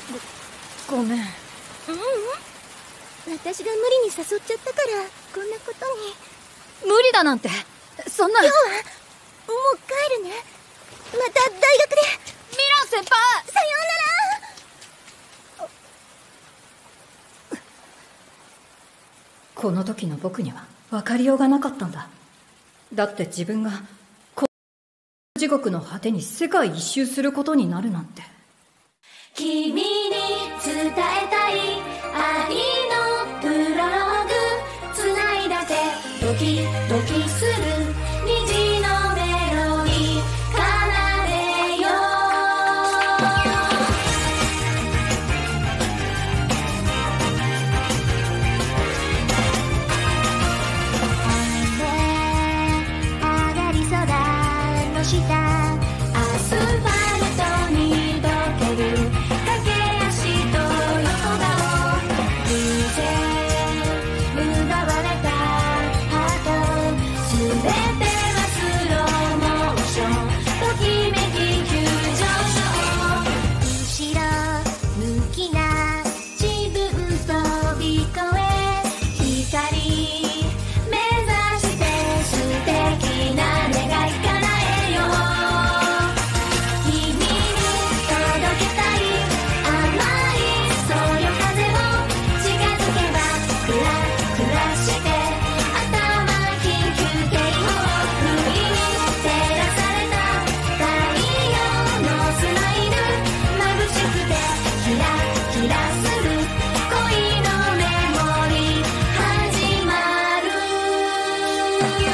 ごめん。 私が無理に誘っちゃったからこんなことに。 無理だなんてそんな。 今日はもう帰るね。また大学で。 ミラン先輩、 さようなら。 この時の僕には分かりようがなかったんだ。だって自分が地獄の果てに世界一周することになるなんて。 君に伝えたい愛のプロローグ、繋いだ手ドキドキする虹のメロディー奏でよ上がり空の下、アスファルトに溶ける駆け足と横顔、偶然奪われたハート、すべてはスローモーション、ときめき急上昇、後ろ向きな自分飛び越え、光目指して素敵な願い叶えよう、君に届けたい甘いそよ風を近づけばクラクラして頭緊急警報、不意に照らされた太陽のスマイル、眩しくてキラキラする恋のメモリー始まるよ。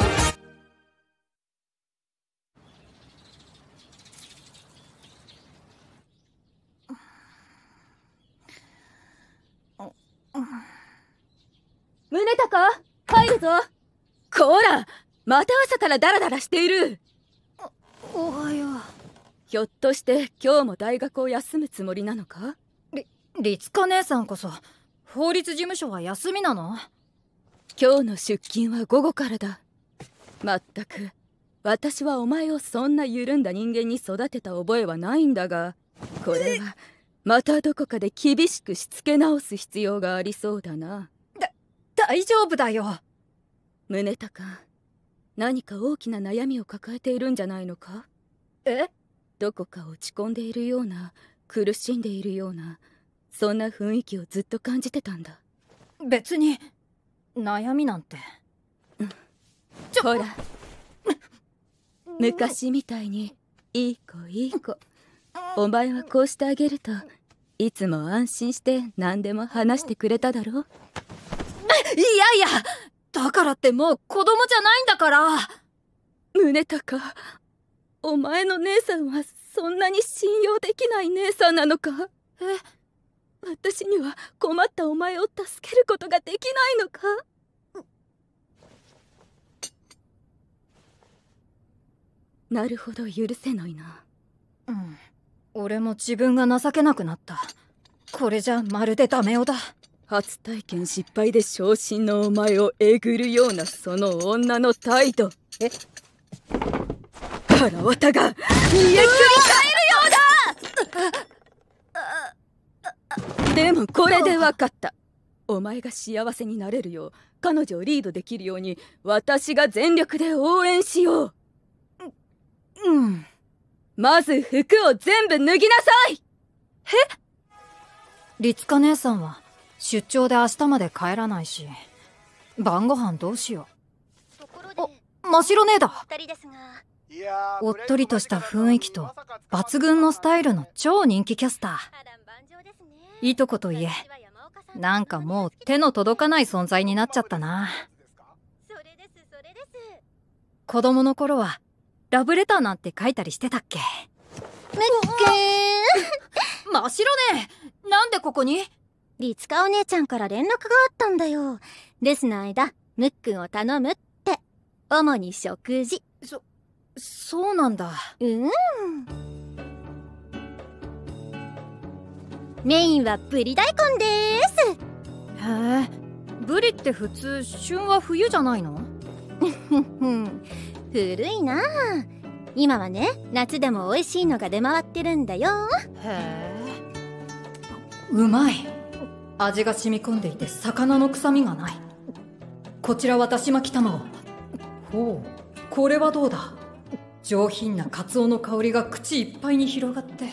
宗高、入るぞ。こら、また朝からダラダラしている。 おはよう。 ひょっとして今日も大学を休むつもりなのか？ 律香姉さんこそ法律事務所は休みなの？ 今日の出勤は午後からだ。まったく私はお前をそんな緩んだ人間に育てた覚えはないんだが、これはまたどこかで厳しくしつけ直す必要がありそうだな。 大丈夫だよ。 宗高、何か大きな悩みを抱えているんじゃないのか？ え？ どこか落ち込んでいるような、苦しんでいるような、そんな雰囲気をずっと感じてたんだ。 別に悩みなんて。 ほら昔みたいにいい子いい子、お前はこうしてあげるといつも安心して何でも話してくれただろう。 いやいや、だからってもう子供じゃないんだから。 宗高、お前の姉さんはそんなに信用できない姉さんなのか？私には困ったお前を助けることができないのか？なるほど、許せないな。 俺も自分が情けなくなった。これじゃまるでダメ男だ。 初体験失敗で昇進のお前をえぐるようなその女の態度。腹渡が煮えくり返るようだ。でもこれで分かった。お前が幸せになれるよう、彼女をリードできるように私が全力で応援しよう。まず服を全部脱ぎなさい。 律香姉さんは出張で明日まで帰らないし、晩ご飯どうしよう。真白姉だ。おっとりとした雰囲気と抜群のスタイルの超人気キャスター。いとこといえ、なんかもう手の届かない存在になっちゃったな。子供の頃はラブレターなんて書いたりしてたっけ？ むっく真っ白ね、なんでここに？ 律香お姉ちゃんから連絡があったんだよ。レスの間むっくんを頼むって。主に食事。 そうなんだ。 メインはブリ大根でーす。 へえ、ブリって普通旬は冬じゃないの？ 古いなあ。今はね、夏でも美味しいのが出回ってるんだよ。 へえ。 うまい。味が染み込んでいて魚の臭みがない。こちらはだし巻き卵。ほう、これはどうだ。上品なカツオの香りが口いっぱいに広がって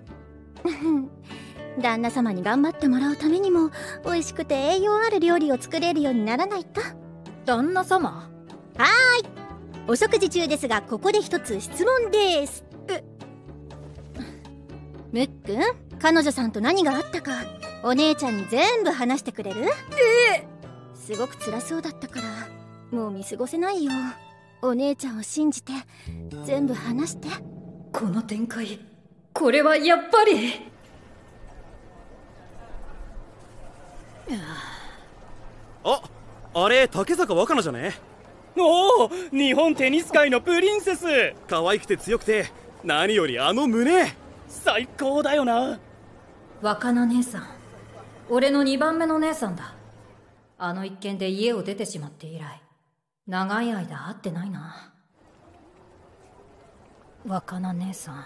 旦那様に頑張ってもらうためにも美味しくて栄養ある料理を作れるようにならないと。 旦那様。 はーい、お食事中ですがここで一つ質問です。むっくん、彼女さんと何があったかお姉ちゃんに全部話してくれる？すごく辛そうだったからもう見過ごせないよ。お姉ちゃんを信じて全部話して。 この展開、これはやっぱり。 あれ竹坂若菜じゃね？ おお、日本テニス界のプリンセス。 可愛くて強くて何よりあの胸最高だよな。 若菜姉さん、俺の2番目の姉さんだ。あの一件で家を出てしまって以来長い間会ってないな。若菜姉さん。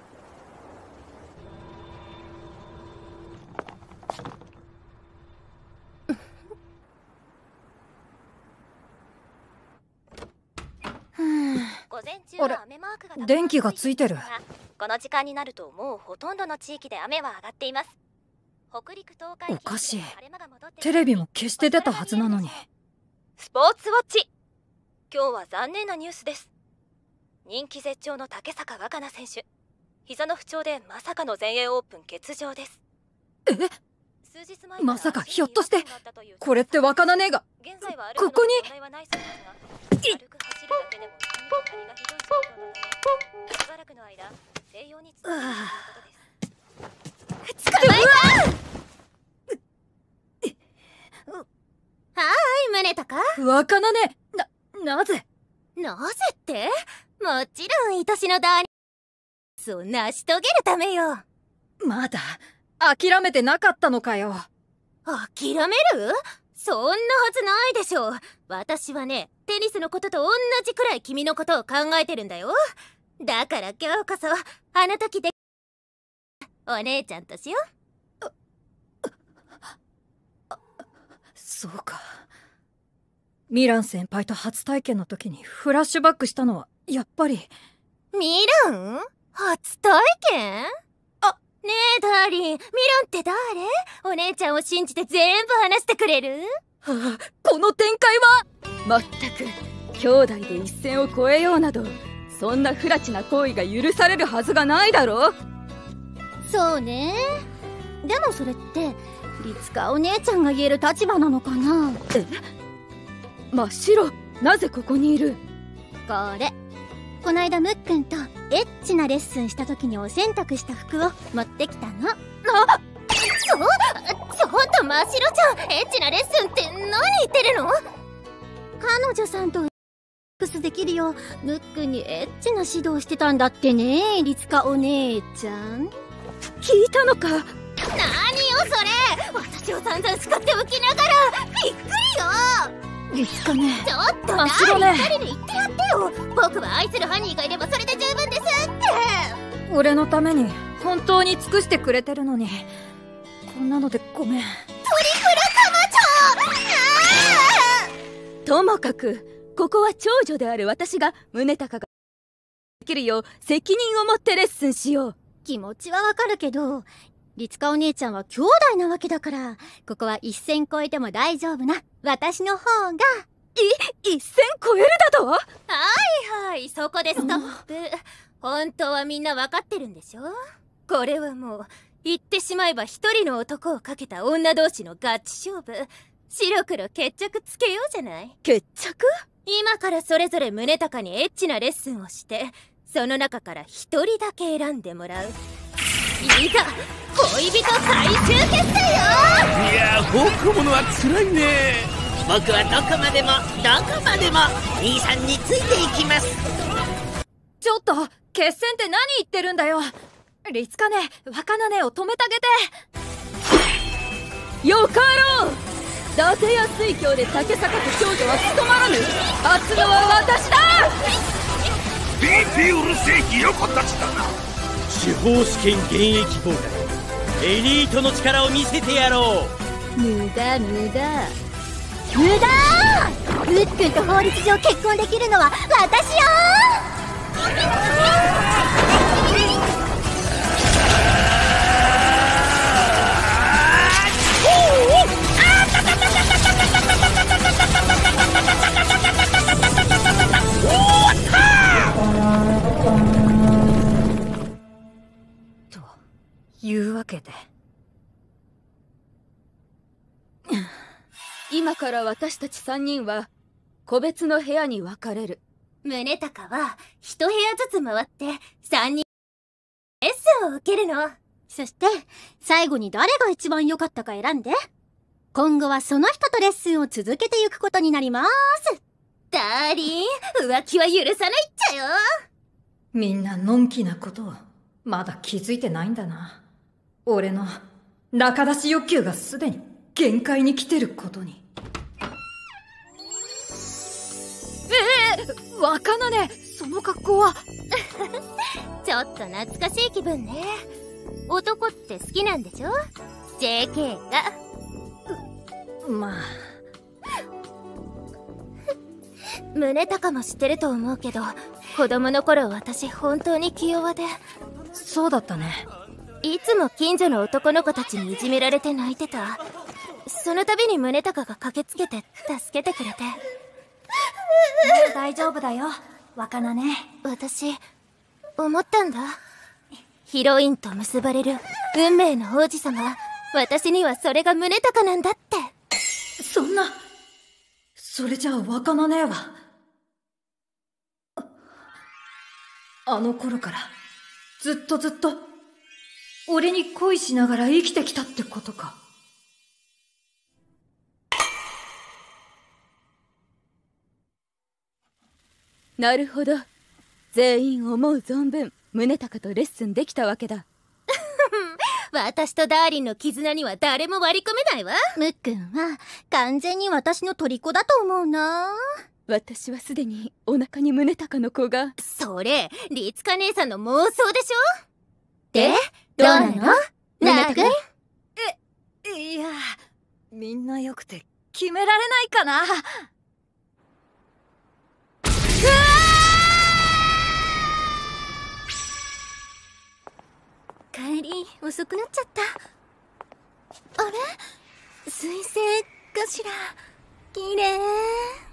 あれ、電気がついてる。 この時間になるともうほとんどの地域で雨は上がっています。北陸東海。 おかしい。テレビも消して出たはずなのに。 スポーツウォッチ。今日は残念なニュースです。人気絶頂の竹坂若菜選手、膝の不調でまさかの全英オープン欠場です。 まさかひょっとしてこれって若菜姉がここに。 宗隆。 若菜姉、なぜって、もちろん愛しのダーニを成し遂げるためよ。 まだ諦めてなかったのかよ。 諦める？そんなはずないでしょ。私はね、テニスのことと同じくらい君のことを考えてるんだよ。だから今日こそあの時でお姉ちゃんとしよう。 そうか。ミラン先輩と初体験の時にフラッシュバックしたのはやっぱり。 ミラン？初体験？ねえダーリン、ミランって誰？お姉ちゃんを信じて全部話してくれる？ はあ、この展開はまったく兄弟で一線を越えようなどそんな不埒な行為が許されるはずがないだろう。 そうね。でもそれって律香お姉ちゃんが言える立場なのかな？ 真っ白、なぜここにいる？ こないだむっくんとエッチなレッスンした時にお洗濯した服を持ってきたの。ちょっと真っ白ちゃん、エッチなレッスンって何言ってるの？彼女さんとクスできるようむっくんにエッチな指導してたんだってね、律香お姉ちゃん。 聞いたのか？ 何よそれ、私を散々叱っておきながらびっくりよ。 律香ね。 ちょっと真っ白ね。 一人で言ってやってよ。僕は愛するハニーがいればそれで十分ですって。 俺のために本当に尽くしてくれてるのにこんなのでごめん。トリプルカマチョ。 ともかくここは長女である私が宗隆ができるよう責任を持ってレッスンしよう。 気持ちはわかるけど律香お姉ちゃんは兄弟なわけだからここは一線越えても大丈夫な私の方が。 一線越えるだと？ はい、そこでストップ。本当はみんなわかってるんでしょ？これはもう言ってしまえば一人の男をかけた女同士のガチ勝負。白黒決着つけようじゃない。 決着？ 今からそれぞれ宗隆にエッチなレッスンをしてその中から一人だけ選んでもらう。いざ恋人最終決戦よ。 いやー、放課後のは辛いね。僕はどこまでも兄さんについていきます。 ちょっと決戦って何言ってるんだよ。律香ね、若菜ねを止めてあげて。 よかろう。伊達や水郷で竹坂と長女は務まらぬ。勝つのは私だ。 うるせえひよこたちだな。 司法試験現役妨害、 エリートの力を見せてやろう。 無駄無駄無駄。ウッ君と法律上結婚できるのは私よ。 というわけで今から私たち3人は個別の部屋に分かれる。 宗隆は一部屋ずつ回って3人レッスンを受けるの。そして最後に誰が一番良かったか選んで、今後はその人とレッスンを続けていくことになります。ダーリン、浮気は許さないっちゃよ。 みんなのんきなことをまだ気づいてないんだな。俺の仲出し欲求がすでに限界に来てることに。若菜ね、その格好はちょっと懐かしい気分ね。男って好きなんでしょ JK が。 まあ宗隆も知ってると思うけど、子供の頃私本当に気弱で。 そうだったね。 いつも近所の男の子たちにいじめられて泣いてた。その度に宗隆が駆けつけて助けてくれて。 もう大丈夫だよ、若菜ね。 私思ったんだ。ヒロインと結ばれる運命の王子様、私にはそれが宗隆なんだって。 そんな、それじゃあ若菜姉はあの頃からずっと俺に恋しながら生きてきたってことか。 なるほど。全員思う存分宗隆とレッスンできたわけだ。 私とダーリンの絆には誰も割り込めないわ。ムックンは完全に私の虜だと思うな。 私はすでにお腹に宗隆の子が。 それ律香姉さんの妄想でしょ。でどうなの宗隆君。 いや、みんなよくて決められないかな。 帰り遅くなっちゃった。あれ、彗星かしら。綺麗。